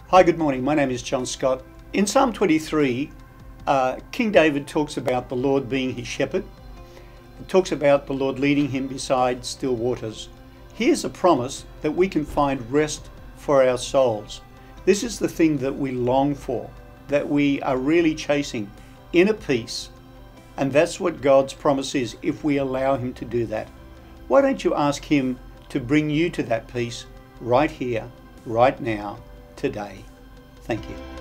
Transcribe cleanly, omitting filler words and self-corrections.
Hi, good morning. My name is John Scott. In Psalm 23, King David talks about the Lord being his shepherd. It talks about the Lord leading him beside still waters. Here's a promise that we can find rest for our souls. This is the thing that we long for, that we are really chasing, inner peace. And that's what God's promise is if we allow him to do that. Why don't you ask him to bring you to that peace right here, right now, today? Thank you.